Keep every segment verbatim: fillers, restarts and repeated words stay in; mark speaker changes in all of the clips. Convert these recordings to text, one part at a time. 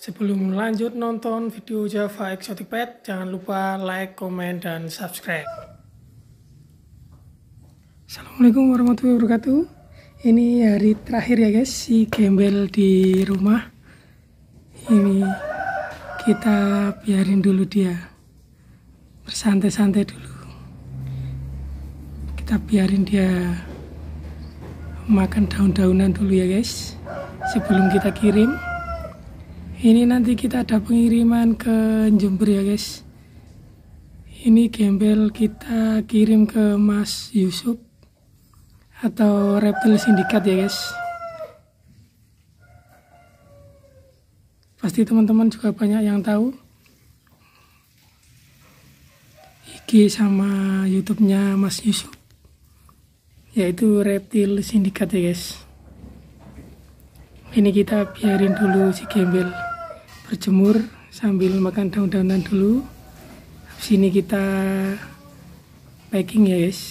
Speaker 1: Sebelum lanjut nonton video Java Exotic Pet, jangan lupa like, komen, dan subscribe. Assalamualaikum warahmatullahi wabarakatuh. Ini hari terakhir ya guys, si gembel di rumah. Ini kita biarin dulu dia bersantai-santai dulu. Kita biarin dia makan daun-daunan dulu ya guys, sebelum kita kirim. Ini nanti kita ada pengiriman ke Jember ya guys. Ini gembel kita kirim ke Mas Yusuf atau Reptil Sindikat ya guys. Pasti teman-teman juga banyak yang tahu I G sama YouTube-nya Mas Yusuf, yaitu Reptil Sindikat ya guys. Ini kita biarin dulu si gembel berjemur sambil makan daun-daunan dulu. Habis ini kita packing ya guys.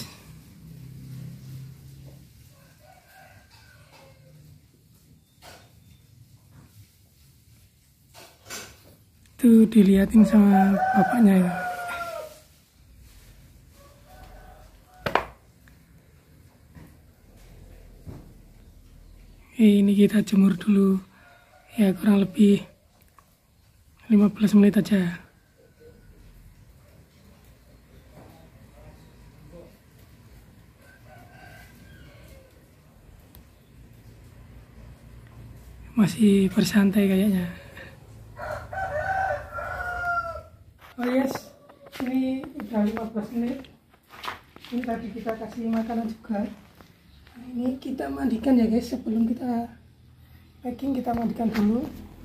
Speaker 1: Itu dilihatin sama bapaknya ya. Ini kita jemur dulu ya, kurang lebih lima belas menit aja. Masih bersantai kayaknya. Oh yes, ini udah lima belas menit. Ini tadi kita kasih makanan juga. Ini kita mandikan ya guys, sebelum kita packing kita mandikan dulu.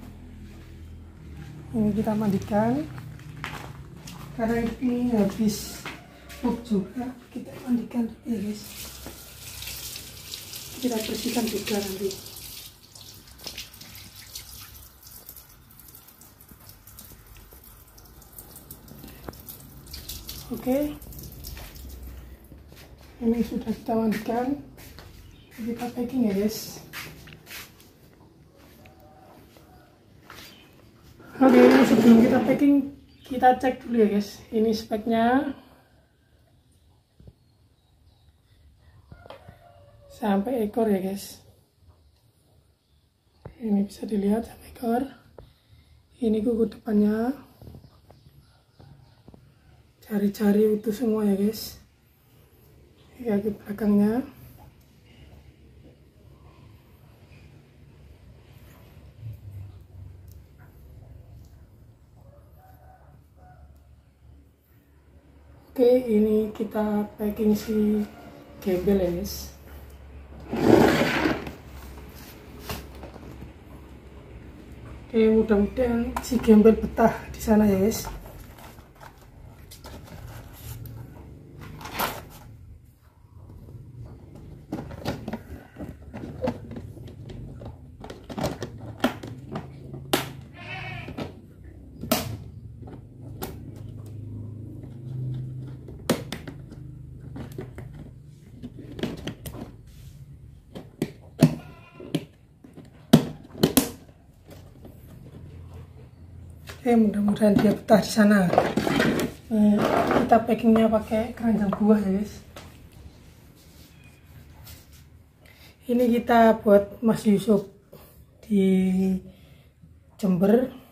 Speaker 1: Ini kita mandikan karena ini habis pup juga, kita mandikan ya guys. Kita bersihkan juga nanti. Oke, ini sudah kita mandikan. Kita packing ya guys. Oke, ini sebelum kita packing kita cek dulu ya guys. Ini speknya sampai ekor ya guys. Ini bisa dilihat sampai ekor. Ini kuku depannya, jari-jari utuh semua ya guys. Kaki belakangnya. Oke, ini kita packing si gembel ya guys. Oke, mudah-mudahan si gembel betah di sana ya guys. Oke, mudah-mudahan dia betah di sana. Eh, kita packingnya pakai keranjang buah ya guys. Ini kita buat Mas Yusuf di Jember.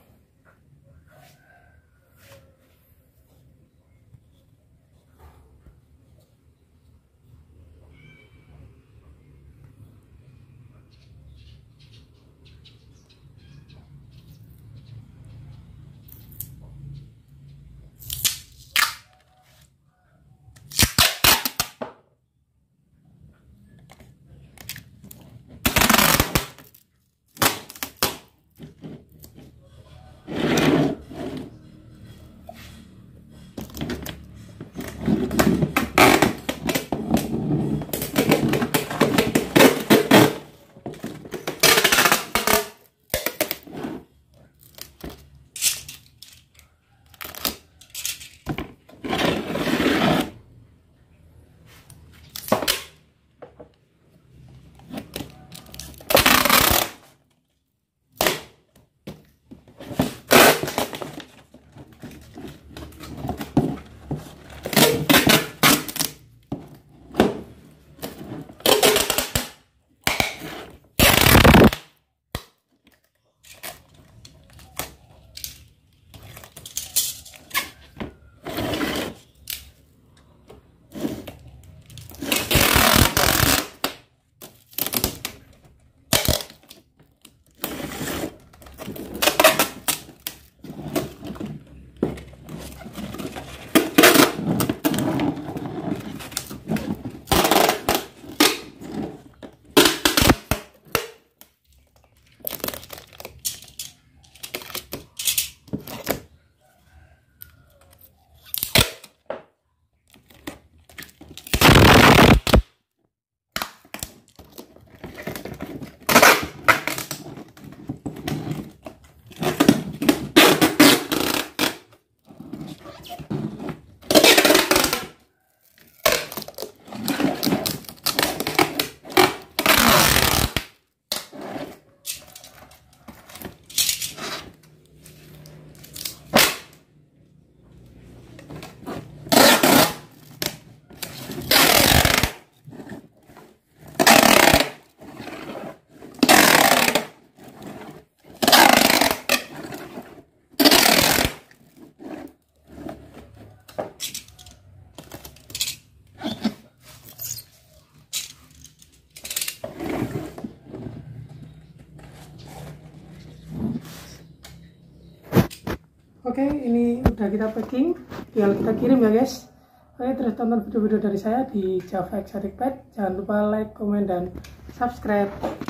Speaker 1: Oke, ini udah kita packing, tinggal kita kirim ya guys. Oke, terus tonton video-video dari saya di Java Exotic Pet. Jangan lupa like, komen, dan subscribe.